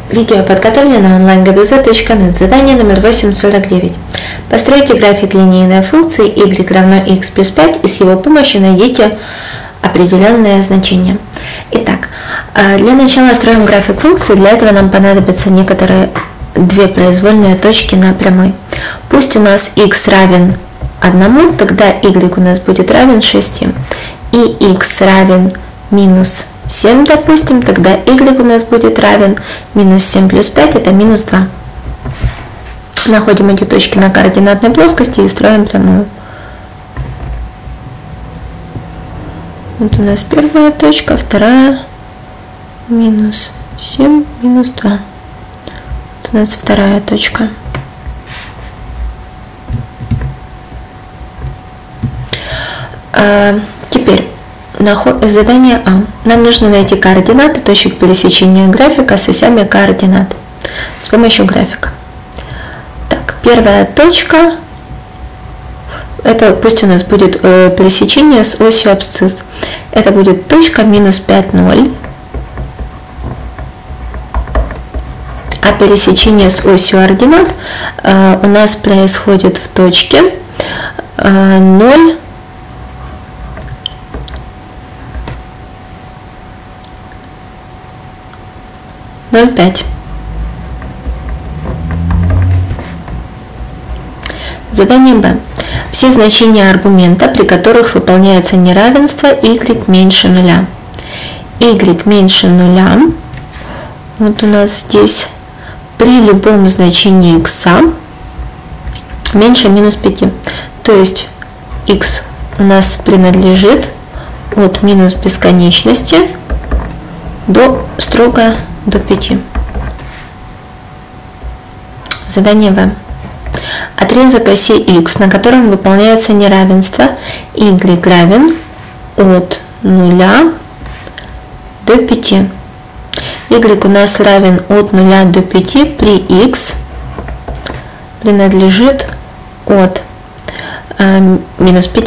Видео подготовлено онлайн-gdz.net. Задание номер 849. Постройте график линейной функции y равно x плюс 5 и с его помощью найдите определенное значение. Итак, для начала строим график функции. Для этого нам понадобятся некоторые две произвольные точки на прямой. Пусть у нас x равен 1, тогда y у нас будет равен 6. И x равен минус 7, допустим, тогда y у нас будет равен минус 7 плюс 5, это минус 2. Находим эти точки на координатной плоскости и строим прямую. Вот у нас первая точка, вторая, минус 7, минус 2. Вот у нас вторая точка. Теперь задание А. Нам нужно найти координаты точек пересечения графика с осями координат с помощью графика. Так, первая точка, это пусть у нас будет пересечение с осью абсцисс. Это будет точка минус 5, 0. А пересечение с осью ординат у нас происходит в точке 0, 0,5. Задание Б. Все значения аргумента, при которых выполняется неравенство y меньше 0. Y меньше 0, вот у нас здесь, при любом значении x меньше минус 5. То есть x у нас принадлежит от минус бесконечности до строго до 5. Задание В. Отрезок оси x, на котором выполняется неравенство, y равен от 0 до 5. Y у нас равен от 0 до 5 при x принадлежит от минус 5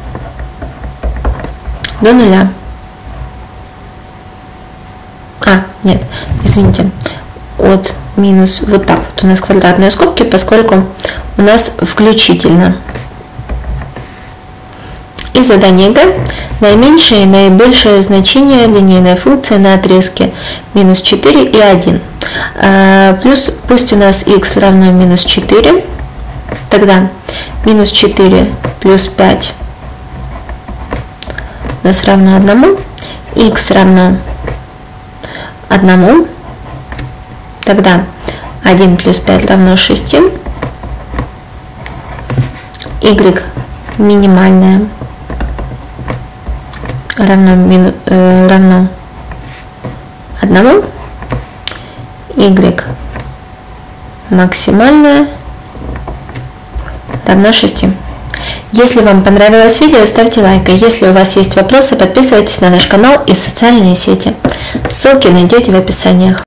до 0. Нет, извините, от минус, вот так вот у нас квадратные скобки, поскольку у нас включительно. И задание Г. Наименьшее и наибольшее значение линейной функции на отрезке минус 4 и 1. Плюс, пусть у нас x равно минус 4, тогда минус 4 плюс 5 у нас равно 1, x равно 1, тогда 1 плюс 5 равно 6, y минимальное равно 1, y максимальное равно 6. Если вам понравилось видео, ставьте лайк. И если у вас есть вопросы, подписывайтесь на наш канал и социальные сети. Ссылки найдете в описании.